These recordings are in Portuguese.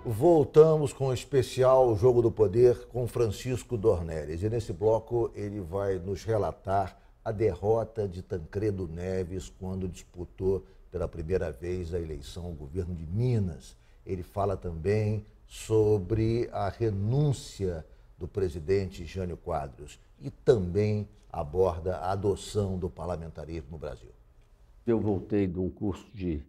Voltamos com o especial Jogo do Poder com Francisco Dornelles. E nesse bloco ele vai nos relatar a derrota de Tancredo Neves quando disputou pela primeira vez a eleição ao governo de Minas. Ele fala também sobre a renúncia do presidente Jânio Quadros e também aborda a adoção do parlamentarismo no Brasil. Eu voltei de um curso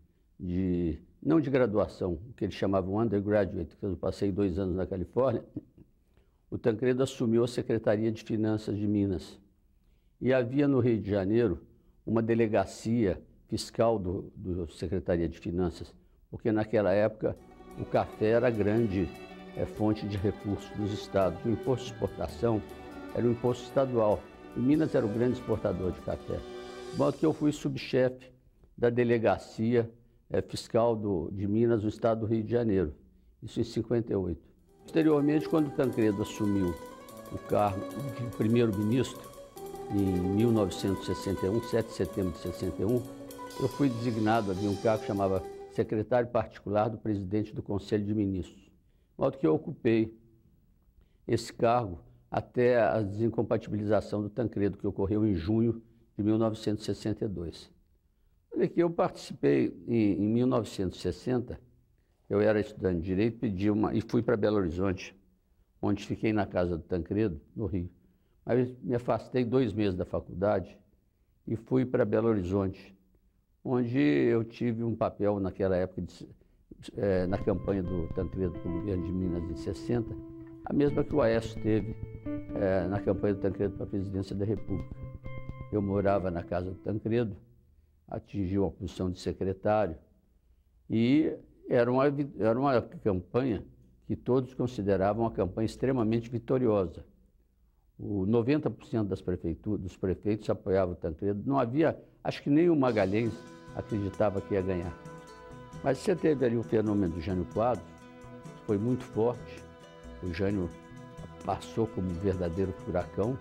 não de graduação, que eles chamavam undergraduate, que eu passei 2 anos na Califórnia. O Tancredo assumiu a Secretaria de Finanças de Minas. E havia no Rio de Janeiro uma delegacia fiscal do Secretaria de Finanças, porque naquela época o café era a grande fonte de recursos dos estados. O imposto de exportação era um imposto estadual. E Minas era o grande exportador de café. De modo que eu fui subchefe da delegacia fiscal de Minas, no estado do Rio de Janeiro, isso em 58. Posteriormente, quando o Tancredo assumiu o cargo de primeiro-ministro, em 1961, 7 de setembro de 61, eu fui designado, havia um cargo que chamava secretário particular do presidente do Conselho de Ministros. De modo que eu ocupei esse cargo até a desincompatibilização do Tancredo, que ocorreu em junho de 1962. Olha aqui, eu participei em 1960, eu era estudante de Direito, e fui para Belo Horizonte, onde fiquei na casa do Tancredo, no Rio. Mas me afastei 2 meses da faculdade e fui para Belo Horizonte, onde eu tive um papel naquela época, na campanha do Tancredo para o governo de Minas em 60, a mesma que o Aécio teve na campanha do Tancredo para a presidência da República. Eu morava na casa do Tancredo, atingi uma posição de secretário e era uma campanha que todos consideravam uma campanha extremamente vitoriosa. 90% dos prefeitos apoiavam o Tancredo. Não havia, acho que nem o Magalhães acreditava que ia ganhar. Mas você teve ali o fenômeno do Jânio Quadros, foi muito forte. O Jânio passou como um verdadeiro furacão.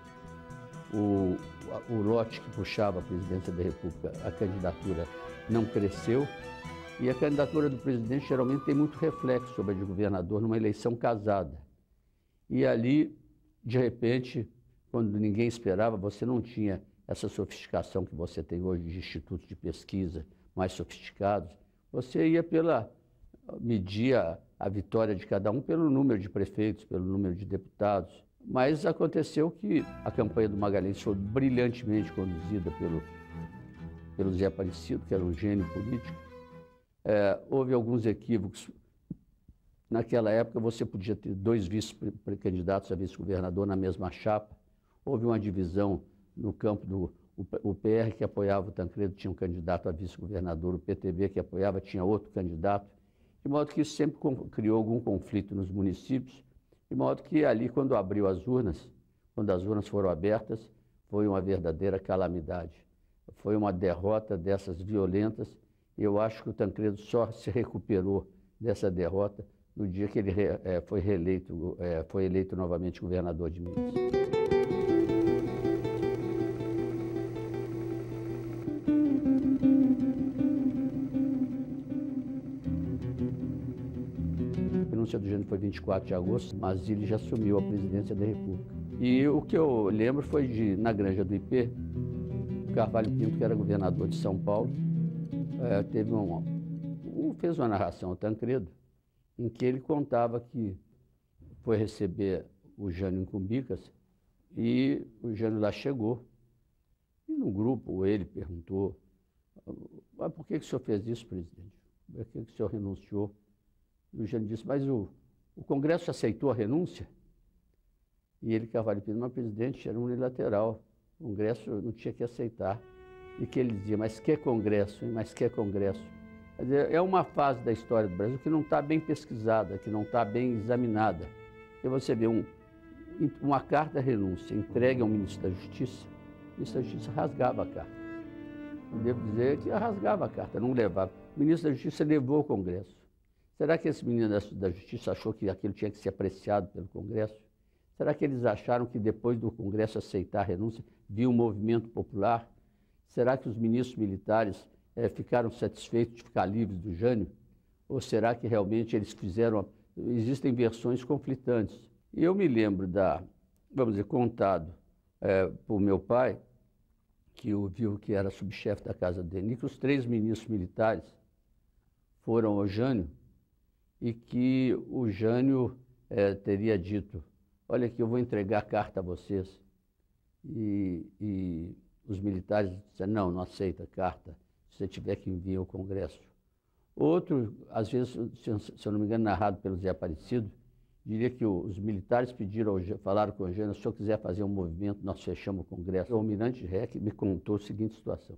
O lote que puxava a presidência da República, a candidatura não cresceu. E a candidatura do presidente geralmente tem muito reflexo sobre a de governador numa eleição casada. E ali, de repente, quando ninguém esperava, você não tinha essa sofisticação que você tem hoje de institutos de pesquisa mais sofisticados. Você ia medir a vitória de cada um pelo número de prefeitos, pelo número de deputados. Mas aconteceu que a campanha do Magalhães foi brilhantemente conduzida pelo Zé Aparecido, que era um gênio político. Houve alguns equívocos. Naquela época, você podia ter 2 vice-candidatos a vice-governador na mesma chapa. Houve uma divisão no campo o PR, que apoiava o Tancredo, tinha um candidato a vice-governador, o PTB, que apoiava, tinha outro candidato. De modo que isso sempre criou algum conflito nos municípios. De modo que ali, quando abriu as urnas, quando as urnas foram abertas, foi uma verdadeira calamidade. Foi uma derrota dessas violentas. E eu acho que o Tancredo só se recuperou dessa derrota no dia que ele foi eleito novamente governador de Minas. A renúncia do Jânio foi 24 de agosto, mas ele já assumiu a presidência da República. E o que eu lembro foi na Granja do IP, o Carvalho Pinto, que era governador de São Paulo, fez uma narração ao Tancredo, em que ele contava que foi receber o Jânio em Cumbicas e o Jânio lá chegou. E no grupo ele perguntou: mas por que o senhor fez isso, presidente? Por que o senhor renunciou? E o Jânio disse: mas o Congresso aceitou a renúncia? E ele, Carvalho Pinto: mas presidente, era unilateral, o Congresso não tinha que aceitar. E que ele dizia: mas que Congresso, hein? Mas que Congresso? Quer dizer, é uma fase da história do Brasil que não está bem pesquisada, que não está bem examinada. E você vê uma carta renúncia entregue ao ministro da Justiça, o ministro da Justiça rasgava a carta. Eu devo dizer que rasgava a carta, não levava. O ministro da Justiça levou ao Congresso. Será que esse ministro da Justiça achou que aquilo tinha que ser apreciado pelo Congresso? Será que eles acharam que depois do Congresso aceitar a renúncia, viu um movimento popular? Será que os ministros militares ficaram satisfeitos de ficar livres do Jânio? Ou será que realmente eles fizeram existem versões conflitantes. E eu me lembro vamos dizer, contado por meu pai, que viu que era subchefe da casa dele, que os 3 ministros militares foram ao Jânio e que o Jânio teria dito: olha aqui, eu vou entregar a carta a vocês. E os militares disseram: não aceita a carta, se você tiver que enviar ao Congresso. Outro, às vezes, se eu não me engano, narrado pelo Zé Aparecido, diria que os militares falaram com o Jânio: se o senhor quiser fazer um movimento, nós fechamos o Congresso. O almirante Reck me contou a seguinte situação: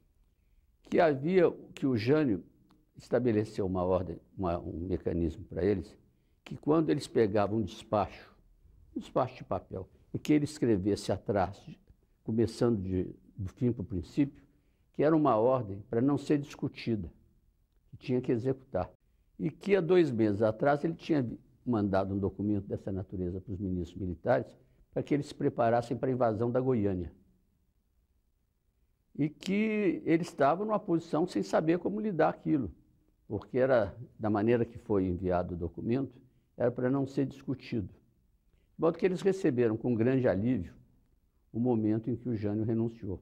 que o Jânio estabeleceu uma ordem, um mecanismo para eles, que quando eles pegavam um despacho de papel, e que ele escrevesse atrás, começando do fim para o princípio, que era uma ordem para não ser discutida, que tinha que executar. E que há 2 meses atrás ele tinha mandado um documento dessa natureza para os ministros militares para que eles se preparassem para a invasão da Goiânia. E que eles estavam numa posição sem saber como lidar aquilo, porque era, da maneira que foi enviado o documento, era para não ser discutido. De modo que eles receberam com grande alívio o momento em que o Jânio renunciou.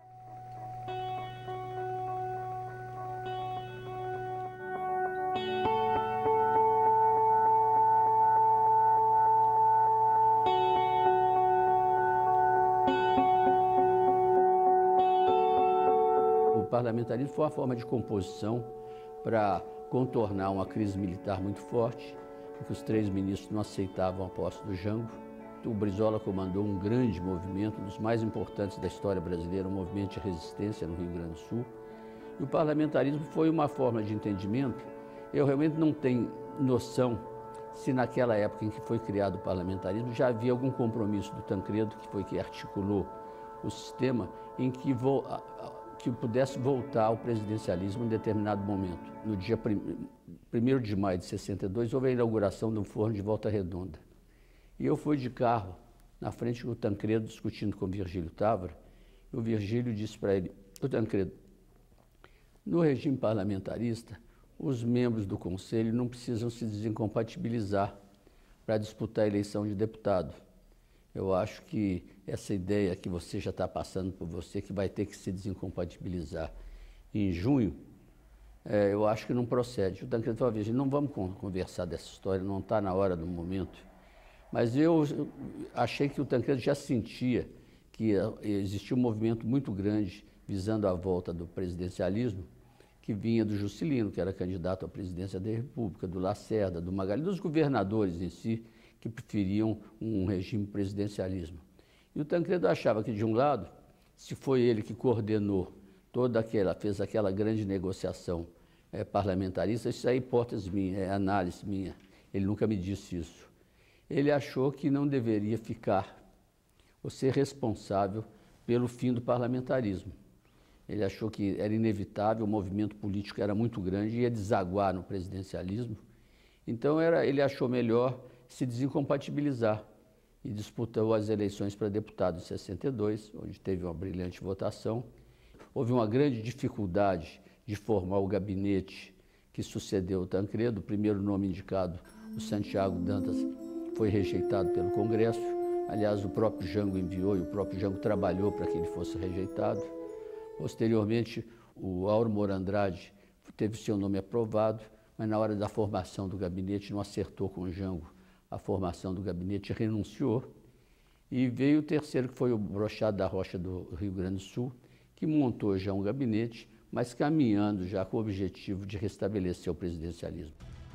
O parlamentarismo foi uma forma de composição para contornar uma crise militar muito forte, em que os 3 ministros não aceitavam a posse do Jango. O Brizola comandou um grande movimento, um dos mais importantes da história brasileira, um movimento de resistência no Rio Grande do Sul. E o parlamentarismo foi uma forma de entendimento. Eu realmente não tenho noção se naquela época em que foi criado o parlamentarismo já havia algum compromisso do Tancredo, que foi que articulou o sistema, em que pudesse voltar ao presidencialismo em determinado momento. No dia 1º de maio de 62, houve a inauguração de um forno de Volta Redonda. E eu fui de carro, na frente do Tancredo, discutindo com o Virgílio Távora, e o Virgílio disse para ele: ô Tancredo, no regime parlamentarista, os membros do Conselho não precisam se desincompatibilizar para disputar a eleição de deputado. Eu acho que essa ideia que você já está passando por você, que vai ter que se desincompatibilizar em junho, eu acho que não procede. O Tancredo falou: Virgílio, não vamos conversar dessa história, não está na hora do momento. Mas eu achei que o Tancredo já sentia que existia um movimento muito grande visando a volta do presidencialismo, que vinha do Juscelino, que era candidato à presidência da República, do Lacerda, do Magalhães, dos governadores em si, que preferiam um regime presidencialismo. E o Tancredo achava que, de um lado, se foi ele que coordenou fez aquela grande negociação parlamentarista, isso é hipótese minha, é análise minha, ele nunca me disse isso. Ele achou que não deveria ficar ou ser responsável pelo fim do parlamentarismo. Ele achou que era inevitável, o movimento político era muito grande e ia desaguar no presidencialismo. Então ele achou melhor se desincompatibilizar e disputou as eleições para deputado em 62, onde teve uma brilhante votação. Houve uma grande dificuldade de formar o gabinete que sucedeu o Tancredo. O primeiro nome indicado, o Santiago Dantas, foi rejeitado pelo Congresso. Aliás, o próprio Jango enviou e o próprio Jango trabalhou para que ele fosse rejeitado. Posteriormente, o Auro Moura Andrade teve seu nome aprovado, mas na hora da formação do gabinete não acertou com o Jango a formação do gabinete, renunciou. E veio o terceiro, que foi o Brochado da Rocha do Rio Grande do Sul, que montou já um gabinete, mas caminhando já com o objetivo de restabelecer o presidencialismo.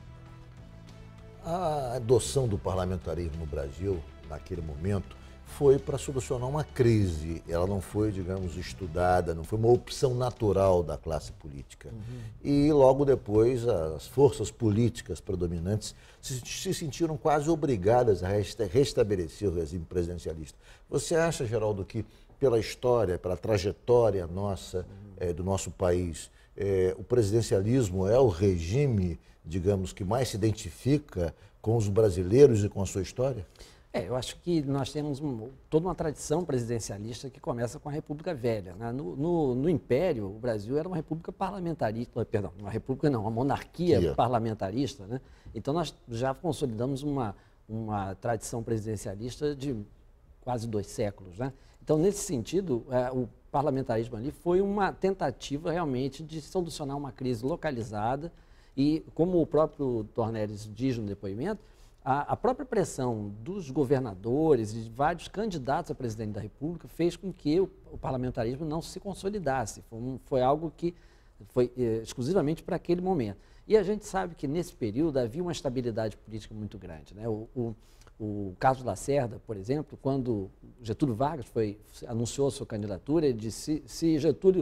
A adoção do parlamentarismo no Brasil, naquele momento, foi para solucionar uma crise. Ela não foi, digamos, estudada, não foi uma opção natural da classe política. E logo depois as forças políticas predominantes se sentiram quase obrigadas a restabelecer o regime presidencialista. Você acha, Geraldo, que pela história, pela trajetória nossa, do nosso país, o presidencialismo é o regime, digamos, que mais se identifica com os brasileiros e com a sua história? Eu acho que nós temos toda uma tradição presidencialista que começa com a República Velha, né? No Império, o Brasil era uma república parlamentarista, perdão, uma monarquia parlamentarista, né? Então nós já consolidamos uma tradição presidencialista de quase 2 séculos, né? Então, nesse sentido, o parlamentarismo ali foi uma tentativa realmente de solucionar uma crise localizada e, como o próprio Dornelles diz no depoimento, a própria pressão dos governadores e de vários candidatos a presidente da República fez com que o parlamentarismo não se consolidasse. Foi algo que foi exclusivamente para aquele momento. E a gente sabe que, nesse período, havia uma estabilidade política muito grande, né? O Carlos Lacerda, por exemplo, quando Getúlio Vargas anunciou a sua candidatura, ele disse, se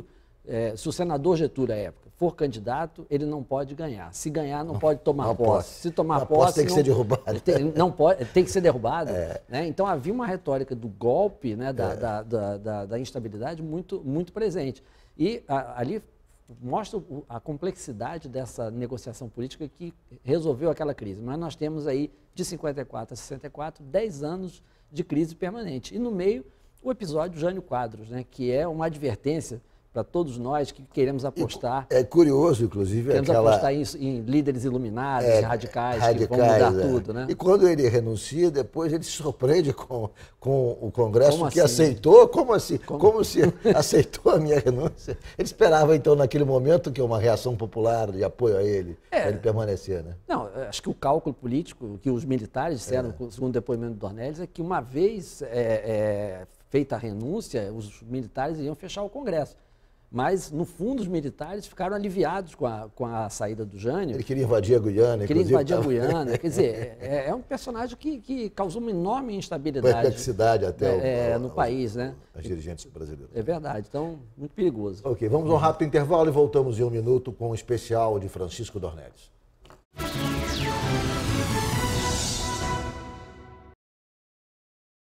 o senador Getúlio, à época, for candidato, ele não pode ganhar. Se ganhar, não pode tomar posse. Se tomar posse, tem que ser derrubado. Tem que ser derrubado. Né? Então, havia uma retórica do golpe, né, da instabilidade muito, muito presente. E ali mostra a complexidade dessa negociação política que resolveu aquela crise. Mas nós temos aí, de 54 a 64, 10 anos de crise permanente. E no meio, o episódio Jânio Quadros, né, que é uma advertência para todos nós que queremos apostar. É curioso, inclusive, queremos apostar em líderes iluminados, radicais, que vão mudar tudo, né? E quando ele renuncia, depois ele se surpreende com o Congresso como que assim? aceitou. Como assim? Como se aceitou a minha renúncia? Ele esperava, então, naquele momento, que uma reação popular de apoio a ele, para ele permanecer, né? Não, acho que o cálculo político que os militares disseram, segundo o depoimento do Dornelles, é que uma vez feita a renúncia, os militares iam fechar o Congresso. Mas, no fundo, os militares ficaram aliviados com a saída do Jânio. Ele queria invadir a Guiana. Queria invadir a Guiana. Quer dizer, é um personagem que causou uma enorme instabilidade. Perplexidade até no país, né? As dirigentes brasileiras. É verdade. Então, muito perigoso. Ok, vamos a um rápido intervalo e voltamos em 1 minuto com um especial de Francisco Dornelles.